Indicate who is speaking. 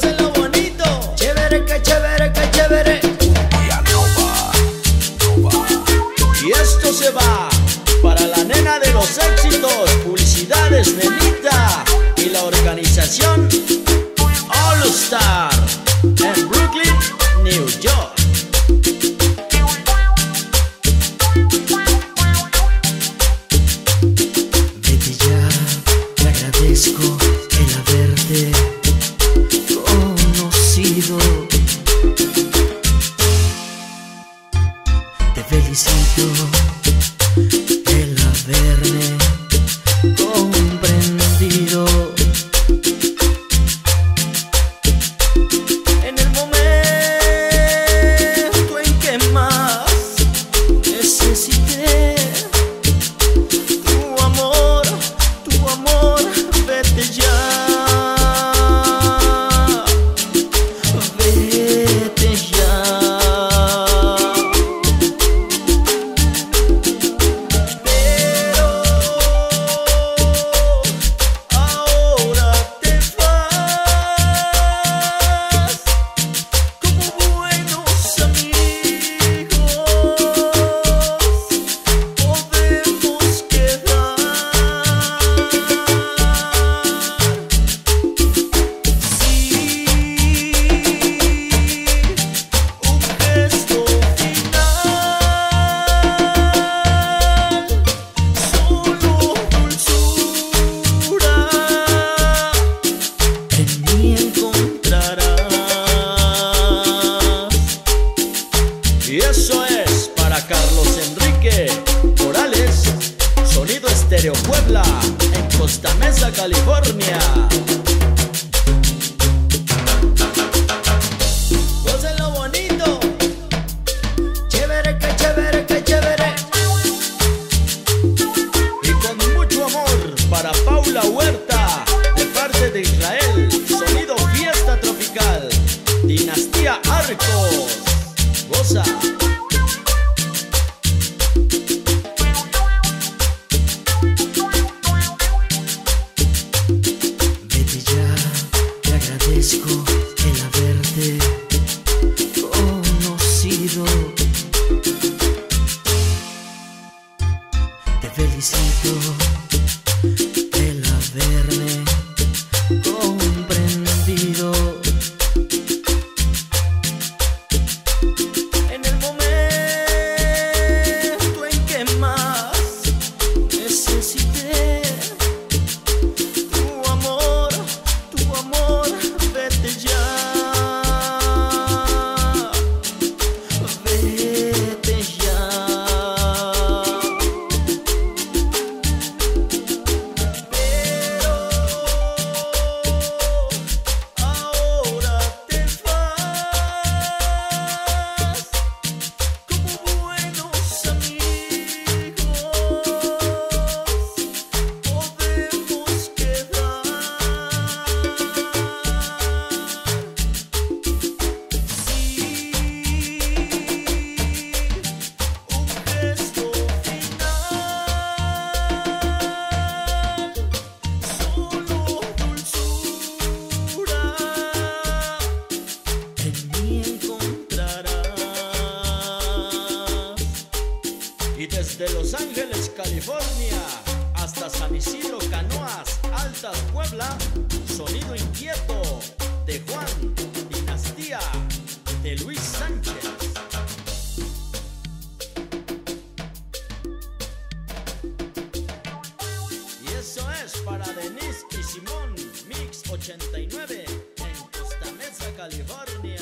Speaker 1: Gócenlo bonito. Chévere, que chévere, que chévere. Y esto se va para la nena de los éxitos. Publicidades, nenita. Y la organización All Star en Brooklyn, New York.
Speaker 2: Vete ya, te agradezco el haberte conocido. Te felicito el haberme comprendido. En el momento en que más necesité tu amor, vete ya, vete ya. Pero ahora te vas como buenos amigos, podemos quedar. Sí, un gesto final, solo dulzura en mí encontrarás.
Speaker 1: Y eso es para Carlos Enrique Morales, Sonido Estéreo Puebla, en Costa Mesa, California. Gócenlo bonito. Chévere, que chévere, que chévere. Y con mucho amor para Paula Huerta, de parte de Israel, Sonido Fiesta Tropical, Dinastía Arcos. Goza.
Speaker 2: Vete ya, te agradezco el haberte conocido. Te felicito el haberme comprendido. En el momento en que más necesité tu amor, vete ya, vete ya. Pero ahora te vas como buenos amigos, podemos quedar. Sí, un gesto final, solo dulzura en mí encontrarás.
Speaker 1: Y desde Los Ángeles, California, hasta San Isidro, Canoas, Altas, Puebla, Sonido Inquieto de Juan, Dinastía de Luis Sánchez. Y eso es para Denise y Simón, Mix 89 en Costa Mesa, California.